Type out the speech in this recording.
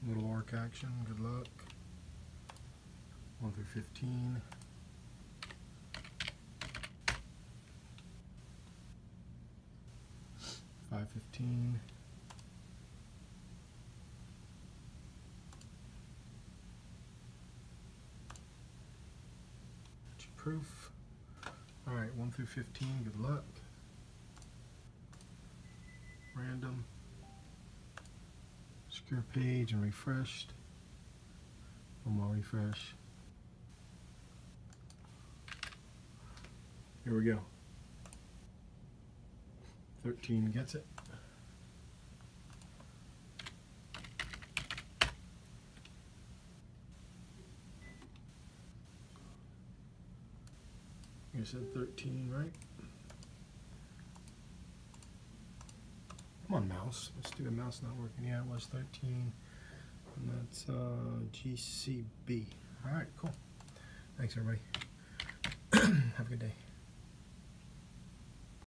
Little orc action, good luck. 1 through 15. $5.15. Proof. Alright, 1 through 15, good luck. Random. Secure page and refreshed. One more refresh. Here we go. 13 gets it. You said 13, right? Come on, mouse. Let's do the mouse not working. Yeah, it was 13. And that's GCB. All right, cool. Thanks, everybody.